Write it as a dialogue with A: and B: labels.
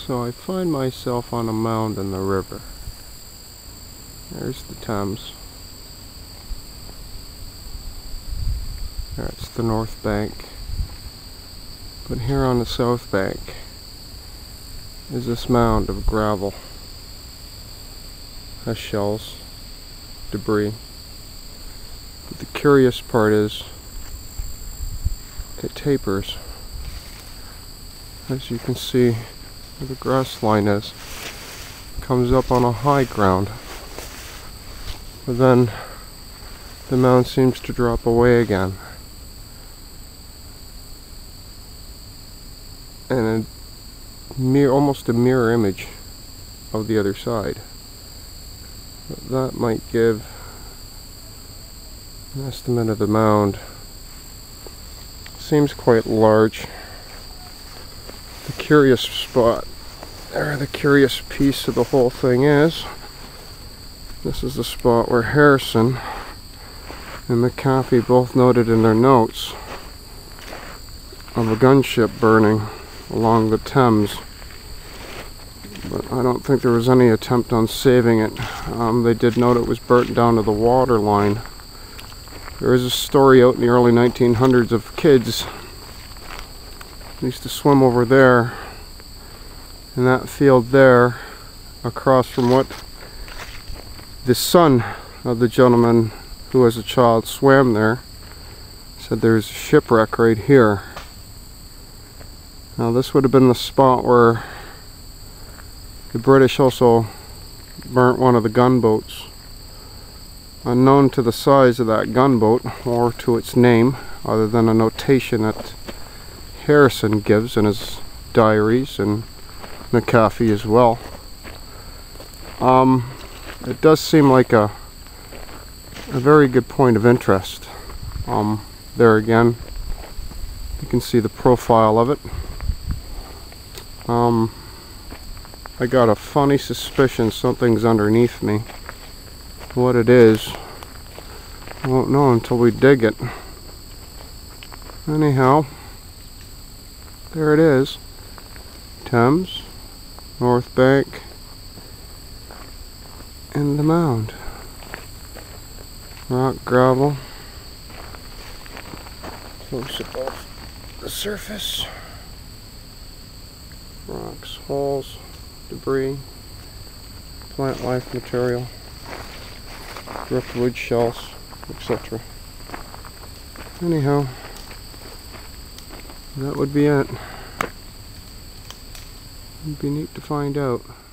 A: So I find myself on a mound in the river. There's the Thames. That's the north bank. But here on the south bank is this mound of gravel. Has shells, debris. But the curious part is it tapers. As you can see where the grass line is, comes up on a high ground. But then the mound seems to drop away again. And almost a mirror image of the other side. But that might give an estimate of the mound. Seems quite large. The curious spot, or the curious piece of the whole thing is, this is the spot where Harrison and McAfee both noted in their notes of a gunship burning along the Thames. But I don't think there was any attempt on saving it. They did note it was burnt down to the water line. There is a story out in the early 1900s of kids who used to swim over there in that field there, across from what the son of the gentleman who as a child swam there said there's a shipwreck right here. Now this would have been the spot where the British also burnt one of the gunboats. Unknown to the size of that gunboat or to its name, other than a notation that Harrison gives in his diaries, and McAfee as well. It does seem like a very good point of interest. There again, you can see the profile of it. I got a funny suspicion something's underneath me. What it is, I won't know until we dig it. Anyhow, there it is. Thames, north bank, and the mound. Rock, gravel, close above the surface. Rocks, holes, debris, plant life material, driftwood shells, etc. Anyhow, that would be it. It'd be neat to find out.